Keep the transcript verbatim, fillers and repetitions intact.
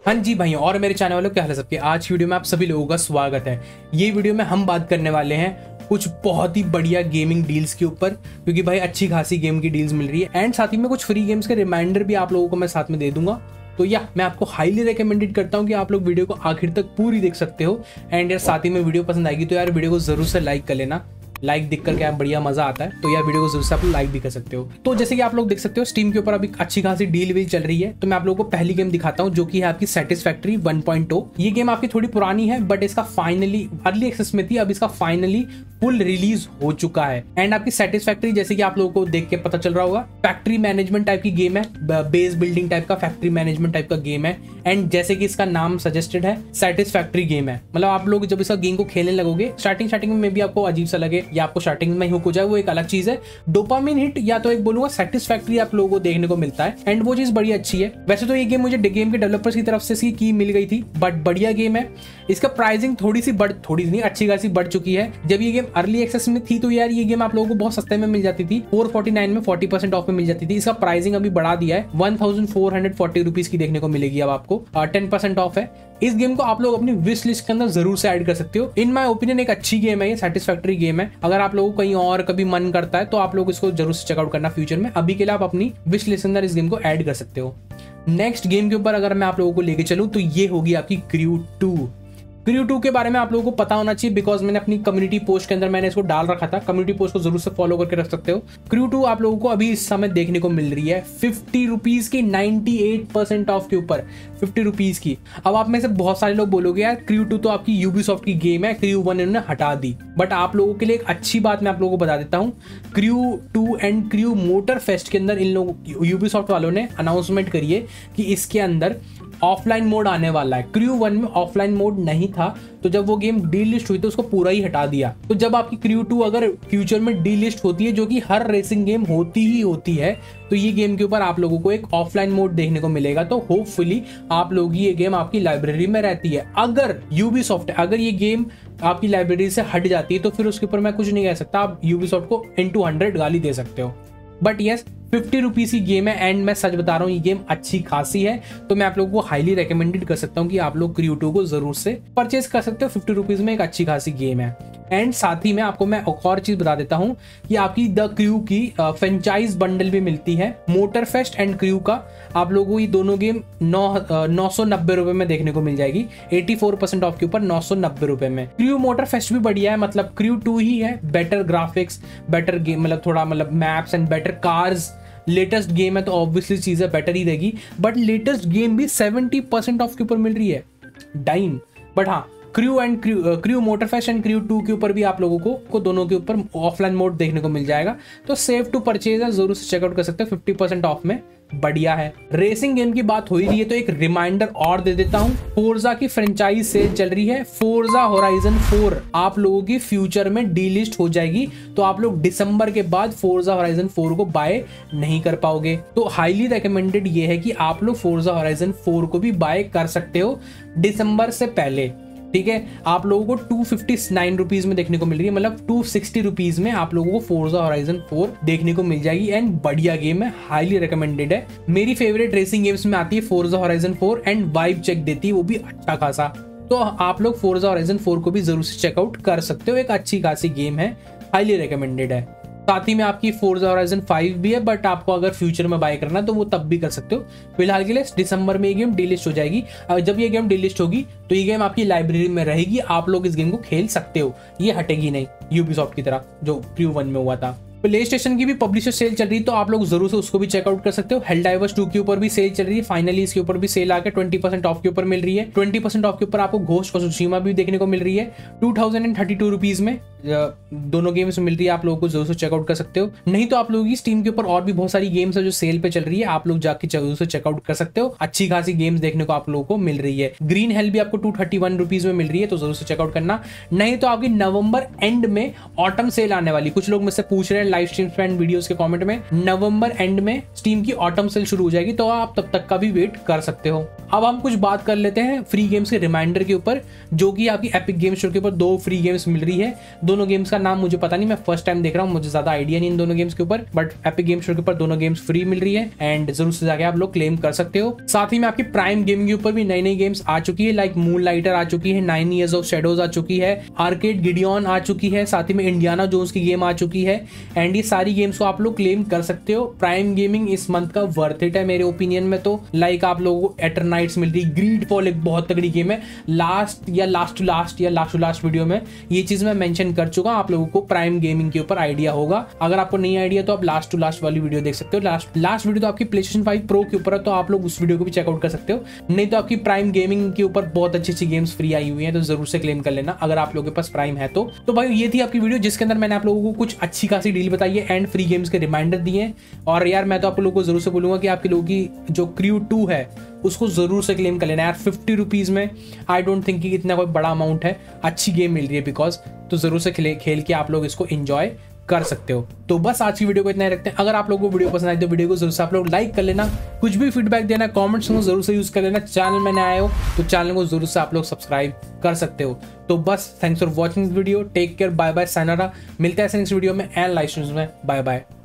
हाँ जी भाई और मेरे चैनल वालों क्या हाल है सबके। आज की वीडियो में आप सभी लोगों का स्वागत है। ये वीडियो में हम बात करने वाले हैं कुछ बहुत ही बढ़िया गेमिंग डील्स के ऊपर, क्योंकि भाई अच्छी खासी गेम की डील्स मिल रही है एंड साथ ही में कुछ फ्री गेम्स के रिमाइंडर भी आप लोगों को मैं साथ में दे दूंगा। तो या मैं आपको हाईली रिकमेंडेड करता हूँ कि आप लोग वीडियो को आखिर तक पूरी देख सकते हो। एंड यार साथ ही में वीडियो पसंद आएगी तो यार वीडियो को जरूर से लाइक कर लेना। लाइक दिख कर क्या बढ़िया मजा आता है, तो यार वीडियो को जरूर से आप लाइक भी कर सकते हो। तो जैसे कि आप लोग देख सकते हो स्टीम के ऊपर अभी अच्छी खासी डील वील चल रही है। तो मैं आप लोगों को पहली गेम दिखाता हूँ जो कि है आपकी सैटिस्फैक्टरी वन पॉइंट ओ। ये गेम आपकी थोड़ी पुरानी है बट इसका फाइनली अर्ली एक्सेस में थी, अब इसका फाइनली फुल रिलीज हो चुका है। एंड आपकी सैटिस्फैक्टरी जैसे कि आप लोगों को देख के पता चल रहा होगा फैक्ट्री मैनेजमेंट टाइप की गेम है, बेस बिल्डिंग टाइप का फैक्ट्री मैनेजमेंट टाइप का गेम है। एंड जैसे कि इसका नाम सजेस्टेड है सैटिस्फैक्टरी गेम है, मतलब आप लोग जब इसका गेम को खेलने लगोगे स्टार्टिंग स्टार्टिंग में भी आपको अजीब सा लगे या आपको स्टार्टिंग में हुक हो जाए वो एक अलग चीज है। डोपामिन हिट या तो एक बोलूंगा सैटिस्फैक्टरी आप लोगों को देखने को मिलता है एंड वो चीज बड़ी अच्छी है। वैसे तो ये गेम मुझे गेम के डेवलपर्स की तरफ से इसकी की मिल गई थी बट बढ़िया गेम है। इसका प्राइसिंग थोड़ी सी बढ़ थोड़ी नहीं अच्छी खासी बढ़ चुकी है। जब ये गेम अर्ली एक्सेस में थी तो यार ये गेम आप लोगों को बहुत सस्ते में मिल जाती थी, फोर फोर्टी नाइन में फोर्टी परसेंट ऑफ में मिल जाती थी। इसका प्राइसिंग अभी बढ़ा दिया है, one thousand four hundred forty rupees की देखने को मिलेगी अब आपको, टेन परसेंट ऑफ है। इस गेम को आप लोग अपनी विश लिस्ट के अंदर जरूर से ऐड कर सकते हो। इन माय ओपिनियन एक अच्छी गेम है, ये सैटिस्फैक्टरी गेम है। अगर आप लोगों को कहीं और कभी मन करता है तो आप लोग इसको जरूर से चेकआउट करना फ्यूचर में। अभी के लिए आप अपनी विश लिस्ट के अंदर इस गेम को ऐड कर सकते हो। नेक्स्ट गेम के ऊपर अगर मैं आप लोगों को लेके चलूं तो ये होगी आपकी क्रू टू। क्रू टू के बारे में आप लोगों को पता होना चाहिए बिकॉज मैंने अपनी कम्युनिटी पोस्ट के अंदर मैंने इसको डाल रखा था। कम्युनिटी पोस्ट को जरूर से फॉलो करके रख सकते हो। क्रू टू आप लोगों को अभी इस समय देखने को मिल रही है फिफ्टी रुपीज की, नाइंटी एट परसेंट ऑफ के ऊपर फिफ्टी रुपीज की। अब आप में से बहुत सारे लोग बोलोगे यार क्रू टू तो आपकी यूबीसॉफ्ट की गेम है, क्रू वन इन्होंने हटा दी। बट आप लोगों के लिए एक अच्छी बात मैं आप लोगों को बता देता हूँ, Crew two and Crew motor fest के अंदर इन लोगों यूबीसॉफ्ट वालों ने अनाउंसमेंट करी है कि इसके अंदर ऑफलाइन मोड आने वाला है। क्रू वन में ऑफलाइन मोड नहीं था तो जब वो गेम डी लिस्ट हुई तो उसको पूरा ही हटा दिया। तो जब आपकी क्रू टू अगर फ्यूचर में डी लिस्ट होती है जो कि हर रेसिंग गेम होती ही होती है, तो ये गेम के ऊपर आप लोगों को एक ऑफलाइन मोड देखने को मिलेगा। तो होपफुली आप लोगों की ये गेम आपकी लाइब्रेरी में रहती है। अगर यूबीसॉफ्ट अगर ये गेम आपकी लाइब्रेरी से हट जाती है तो फिर उसके ऊपर मैं कुछ नहीं कह सकता, आप यूबीसॉफ्ट को इन टू हंड्रेड गाली दे सकते हो। बट यस फिफ्टी रुपीज की गेम है एंड मैं सच बता रहा हूँ ये गेम अच्छी खासी है। तो मैं आप लोगों को हाईली रिकमेंडेड कर सकता हूँ कि आप लोग क्रू टू को जरूर से परचेज कर सकते हो। फिफ्टी रुपीज में एक अच्छी खासी गेम है। एंड साथ ही में आपको मैं एक और चीज बता देता हूँ कि आपकी द क्रू की फ्रेंचाइज बंडल भी मिलती है, मोटर फेस्ट एंड क्रू का। आप लोगों को ये दोनों गेम नौ नौ सौ नब्बे रुपए में देखने को मिल जाएगी, एटी फोर परसेंट ऑफ के ऊपर नौ सौ नब्बे रुपए में। क्रू मोटर फेस्ट भी बढ़िया है, मतलब क्रू टू ही है, बेटर ग्राफिक्स, बेटर गेम, मतलब थोड़ा मतलब maps and better cars. Latest game है तो ऑब्वियसली चीजें बेटर ही रहेगी, बट लेटेस्ट गेम भी सेवेंटी परसेंट ऑफ के ऊपर मिल रही है, डाइन। बट हाँ crew and crew crew motor fest and crew two के ऊपर भी आप लोगों को, को दोनों के ऊपर ऑफलाइन मोड देखने को मिल जाएगा। तो सेव टू परचेज है, जरूर से चेकआउट कर सकते हो, फिफ्टी परसेंट ऑफ में बढ़िया है। रेसिंग गेम की बात हो ही रही है तो एक रिमाइंडर और दे देता हूं, फोर्जा की फ्रेंचाइज सेल चल रही है। फोर्जा होराइजन फोर आप लोगों की फ्यूचर में डी लिस्ट हो जाएगी, तो आप लोग दिसंबर के बाद फोर्जा होराइजन फोर को बाय नहीं कर पाओगे। तो हाईली रिकमेंडेड ये है कि आप लोग फोर्जा होराइजन फोर को भी बाय कर सकते हो दिसंबर से पहले, ठीक है। आप लोगों को टू फिफ्टी नाइन रुपीज में देखने को मिल रही है, मतलब टू सिक्सटी रुपीज में आप लोगों को फोर्जा होराइजन फोर देखने को मिल जाएगी। एंड बढ़िया गेम है, हाईली रिकमेंडेड है। मेरी फेवरेट रेसिंग गेम्स में आती है Forza Horizon four and vibe check देती है वो भी अच्छा खासा। तो आप लोग फोर्जा होराइजन फोर को भी जरूर से चेकआउट कर सकते हो, एक अच्छी खासी गेम है, हाईली रिकमेंडेड है। साथ ही में आपकी फोर्जा होराइजन फाइव भी है, बट आपको अगर फ्यूचर में बाय करना है तो वो तब भी कर सकते हो। फिलहाल के लिए दिसंबर में ये गेम डिलिस्ट हो जाएगी। जब ये गेम डिलिस्ट होगी तो ये गेम आपकी लाइब्रेरी में रहेगी, आप लोग इस गेम को खेल सकते हो, ये हटेगी नहीं यूबीसॉफ्ट की तरह जो क्रू वन में हुआ था। प्ले स्टेशन की भी पब्लिशर सेल चल रही है तो आप लोग जरूर से उसको भी चेकआउट कर सकते हो। हेलडाइवर्स टू के ऊपर भी सेल चल रही है, फाइनली इसके ऊपर भी सेल आकर ट्वेंटी परसेंट ऑफ के ऊपर मिल रही है। ट्वेंटी परसेंट ऑफ के ऊपर आपको घोस्ट ऑफ त्सुशिमा भी देखने को मिल रही है, two thousand and thirty two rupees में दोनों गेम्स मिल रही है। आप लोगों को जरूर से चेकआउट कर सकते हो। नहीं तो आप लोगों की स्टीम के ऊपर और भी बहुत सारी गेम्स है जो सेल पे चल रही है, आप लोग जाके जरूर से चेकआउट कर सकते हो। अच्छी खासी गेम्स देखने को आप लोगों को मिल रही है। ग्रीन हेल भी आपको टू थर्टी वन रुपीज में मिल रही है, तो जरूर से चेकआउट करना। नहीं तो आपकी नवंबर एंड में ऑटम सेल आने वाली, कुछ लोग मुझसे पूछ रहे हैं लाइव स्ट्रीम्स पे एंड वीडियोस के कमेंट में। नवंबर एंड में स्टीम की ऑटम सेल शुरू हो जाएगी, तो आप तब तक का भी वेट कर सकते हो। अब हम कुछ बात कर लेते हैं फ्री गेम्स के रिमाइंडर के ऊपर, जो कि आपकी एपिक गेम स्टोर के ऊपर दो फ्री गेम्स मिल रही है। दोनों गेम्स का नाम मुझे पता नहीं, मैं फर्स्ट टाइम देख रहा हूँ, मुझे ज्यादा आइडिया नहीं इन दोनों गेम्स के ऊपर, बट एपिक गेम स्टोर के ऊपर दोनों गेम्स फ्री मिल रही है एंड जरूर से जाके आप लोग क्लेम कर सकते हो। साथ ही में आपकी प्राइम गेमिंग के ऊपर भी नई नई गेम्स आ चुकी है, लाइक मून लाइटर आ चुकी है, नाइन ईयर्स ऑफ शेडोज आ चुकी है, आर्केड गिडियन आ चुकी है, साथ ही में इंडियाना जोन्स की गेम आ चुकी है एंड ये सारी गेम्स को आप लोग क्लेम कर सकते हो। प्राइम गेमिंग इस मंथ का वर्थ इट है मेरे ओपिनियन में, तो लाइक आप लोगों को एटरनाइट्स मिल रही, ग्रीड फॉल एक बहुत तगड़ी गेम है, लास्ट या लास्ट टू लास्ट या लास्ट टू लास्ट वीडियो में ये चीज मैं मेंशन कर चुका, आप लोगों को प्राइम गेमिंग के ऊपर आइडिया होगा। अगर आपको नहीं आइडिया तो आप लास्ट टू लास्ट वाली वीडियो देख सकते हो। लास्ट लास्ट वीडियो तो आपकी प्लेस्टेशन फाइव प्रो के ऊपर है, तो आप लोग उस वीडियो को भी चेकआउट कर सकते हो। नहीं तो आपकी प्राइम गेमिंग के ऊपर बहुत अच्छी अच्छी गेम्स फ्री आई हुई हैं, तो जरूर से क्लेम कर लेना अगर आप लोगों के पास प्राइम है तो। तो भाई ये थी आपकी वीडियो जिसके अंदर मैंने आप लोगों को कुछ अच्छी खासी डील बताई है एंड फ्री गेम्स के रिमाइंडर दिए। और यार मैं तो आप लोगों को जरूर से बोलूंगा कि आपके लोगों की जो क्रू टू है उसको जरूर से क्लेम कर लेना यार। फिफ्टी रुपीज में आई डोंट थिंक कि इतना कोई बड़ा अमाउंट है, अच्छी गेम मिल रही है बिकॉज, तो जरूर से खेल खेल के आप लोग इसको एंजॉय कर सकते हो। तो बस आज की वीडियो को इतना ही रखते हैं। अगर आप लोगों को वीडियो पसंद आई तो वीडियो को जरूर से आप लोग लाइक कर लेना, कुछ भी फीडबैक देना कमेंट्स में जरूर से यूज कर लेना। चैनल में नए आए हो तो चैनल को जरूर से आप लोग सब्सक्राइब कर सकते हो। तो बस thanks for watching video, take care, bye bye, सायनारा। मिलते हैं नेक्स्ट वीडियो में एंड लाइव स्ट्रीम्स में। Bye bye.